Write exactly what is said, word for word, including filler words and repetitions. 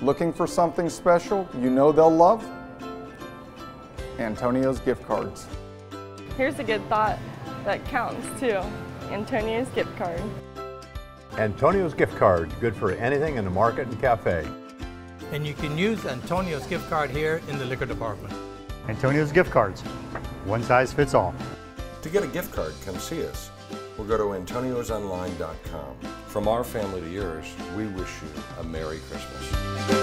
Looking for something special you know they'll love? Antonio's gift cards. Here's a good thought that counts too. Antonio's gift card. Antonio's gift card, good for anything in the market and cafe. And you can use Antonio's gift card here in the liquor department. Antonio's gift cards. One size fits all. To get a gift card, come see us or go to antonios online dot com. From our family to yours, we wish you a Merry Christmas.